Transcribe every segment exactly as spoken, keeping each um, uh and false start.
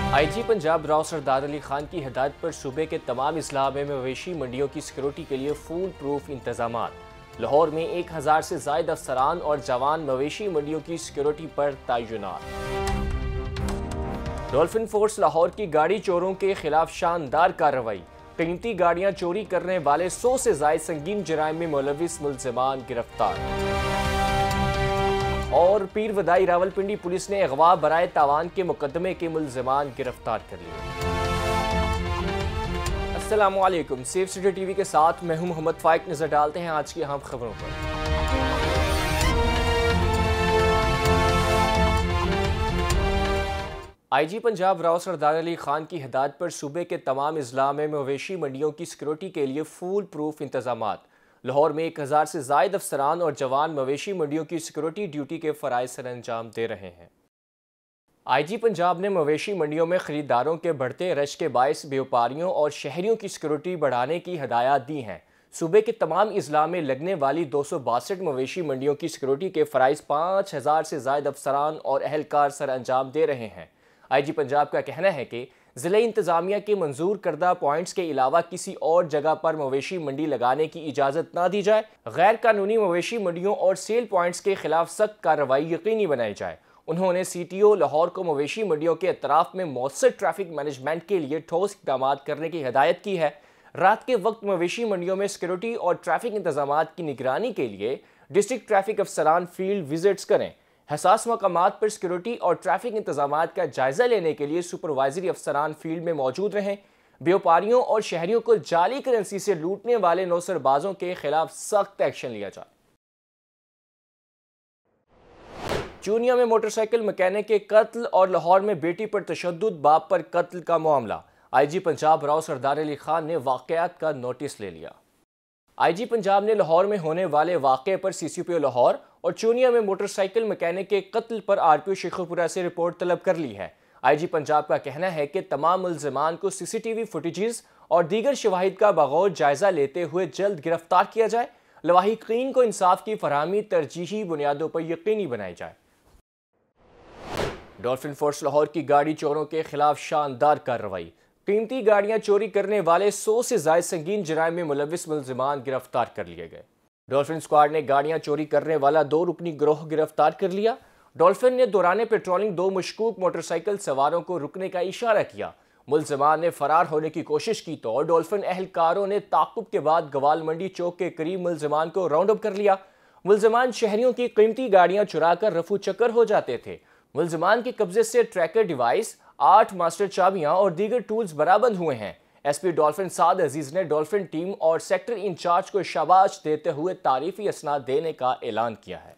आई जी पंजाब राव सरदार अली खान की हिदायत पर सूबे के तमाम अजला में मवेशी मंडियों की सिक्योरिटी के लिए फूल प्रूफ इंतजाम। लाहौर में एक हजार से जायद अफसरान और जवान मवेशी मंडियों की सिक्योरिटी पर तैनात। डॉल्फिन फोर्स लाहौर की गाड़ी चोरों के खिलाफ शानदार कार्रवाई। कीमती गाड़ियां चोरी करने वाले सौ से जायद संगीन जराइम में मुलविस मुल्जिमान गिरफ्तार। और पीर वदाई रावलपिंडी पुलिस ने अगवा बराए तावान के मुकदमे के मुल्जिमान गिरफ्तार कर लिए। अस्सलामु अलैकुम, सेफ सिटी टीवी के साथ मैं हूं मोहम्मद फाइक। नजर डालते हैं आज की अहम खबरों पर। आई जी पंजाब राव सरदार अली खान की हिदायत पर सूबे के तमाम अजला में मवेशी मंडियों की सिक्योरिटी के लिए फूल प्रूफ इंतजाम। लाहौर में एक हजार से जायद अफसरान और जवान मवेशी मंडियों की सिक्योरिटी ड्यूटी के फ़राइज़ सर अंजाम दे रहे हैं। आई जी पंजाब ने मवेशी मंडियों में खरीदारों के बढ़ते रश के बायस व्यापारियों और शहरियों की सिक्योरिटी बढ़ाने की हदायत दी हैं। सूबे के तमाम अजला में लगने वाली दो सौ बासठ मवेशी मंडियों की सिक्योरिटी के फ़राइज़ पाँच हजार से जायद अफसरान और अहलकार सर अंजाम दे रहे हैं। आई जी पंजाब का कहना है कि ज़िले इंतज़ामिया के मंजूर करदा पॉइंट्स के अलावा किसी और जगह पर मवेशी मंडी लगाने की इजाज़त ना दी जाए। गैर कानूनी मवेशी मंडियों और सेल पॉइंट्स के खिलाफ सख्त कार्रवाई यकीनी बनाई जाए। उन्होंने सी टी ओ लाहौर को मवेशी मंडियों के अतराफ में मौसर ट्रैफिक मैनेजमेंट के लिए ठोस इक़दाम करने की हिदायत की है। रात के वक्त मवेशी मंडियों में सिक्योरिटी और ट्रैफिक इंतजाम की निगरानी के लिए डिस्ट्रिक्ट ट्रैफिक अफसरान फील्ड विजिट्स करें। हसास मकामात पर सिक्योरिटी और ट्रैफिक इंतजाम का जायजा लेने के लिए सुपरवाइजरी अफसरान फील्ड में मौजूद रहें। व्यापारियों और शहरियों को जाली करेंसी से लूटने वाले नौसरबाजों के खिलाफ सख्त एक्शन लिया जाए। चूनिया में मोटरसाइकिल मैकेनिक के कत्ल और लाहौर में बेटी पर तशद्दुद, बाप पर कत्ल का मामला। आई जी पंजाब राव सरदार अली खान ने वाकयात का नोटिस ले लिया। आई जी पंजाब ने लाहौर में होने वाले वाक़े पर सी सी पी ओ लाहौर और चूनिया में मोटरसाइकिल मैकेनिक के कत्ल पर आर पी ओ शेखुपुरा से रिपोर्ट तलब कर ली है। आई जी पंजाब का कहना है कि तमाम मुल्ज़िमान को C C T V footages और दीगर शवाहिद का बगौर जायजा लेते हुए जल्द गिरफ्तार किया जाए। लवाहिकीन को इंसाफ की फरहमी तरजीही बुनियादों पर यकीनी बनाई जाए। डॉल्फिन फोर्स लाहौर की गाड़ी चोरों के खिलाफ शानदार कार्रवाई। कीमती गाड़ियां चोरी करने वाले सौ से जायद संगीन जराइम में मुलविस मुल्जिमान गिरफ्तार कर लिए गए। डॉल्फिन स्क्वाड ने गाड़ियां चोरी करने वाला दो रुकनी गिरोह गिरफ्तार कर लिया। डॉल्फिन ने दौरान पेट्रोलिंग दो मशकूक मोटरसाइकिल सवारों को रुकने का इशारा किया। मुल्जिमान ने फरार होने की कोशिश की तो डॉल्फिन एहलकारों ने ताकुब के बाद गवाल मंडी चौक के करीब मुल्जिमान को राउंड अप कर लिया। मुल्जिमान शहरियों की कीमती गाड़ियां चुरा कर रफू चक्कर हो जाते थे। मुल्जिमान के कब्जे से ट्रैकर डिवाइस, आठ मास्टर चाबियां और दीगर टूल्स बरामद हुए हैं। S P dolphin Saad Aziz ने डॉल्फिन टीम और सेक्टर इंचार्ज को शाबाश देते हुए तारीफी असनाद देने का ऐलान किया है।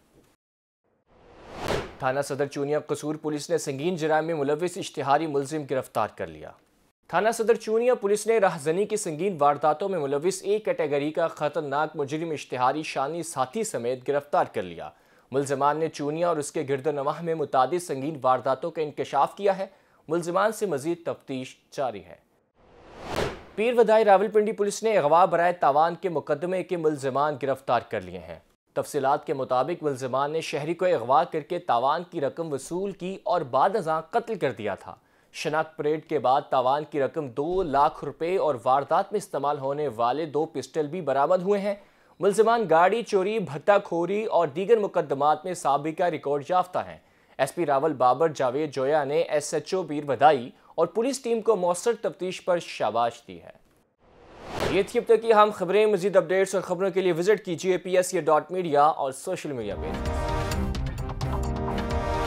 थाना सदर चूनिया कसूर पुलिस ने संगीन जराइम में मुलविस इश्तिहारी मुल्जिम गिरफ्तार कर लिया। थाना सदर चूनिया पुलिस ने राहजनी की संगीन वारदातों में मुलविस एक कैटेगरी का खतरनाक मुजरिम इश्तिहारी शानी साथी समेत गिरफ्तार कर लिया। मुल्जिमान ने चूनिया और उसके गिरदोनवाह में मुतादिद संगीन वारदातों का इंकशाफ किया है। मुल्जिमान से मजीद तफ्तीश जारी है। पीर वदाई रावलपिंडी पुलिस ने अगवा बराए तावान के मुकदमे के मुल्जिमान गिरफ्तार कर लिए हैं। तफसीलात के मुताबिक मुल्जिमान ने शहरी को अगवा करके तावान की रकम वसूल की और बाद अज़ां कत्ल कर दिया था। शनाख्त परेड के बाद तावान की रकम दो लाख रुपए और वारदात में इस्तेमाल होने वाले दो पिस्टल भी बरामद हुए हैं। मुल्जिमान गाड़ी चोरी, भट्टाखोरी और दीगर मुकदमात में साबिका रिकॉर्ड याफ्ता हैं। एस पी रावल बाबर जावेद जोया ने एस एच ओ पीर वदाई और पुलिस टीम को मौसर तफ्तीश पर शाबाश दी है। ये थी अब तक की हम खबरें। मजीद अपडेट्स और खबरों के लिए विजिट कीजिए P S A dot media और सोशल मीडिया पेज।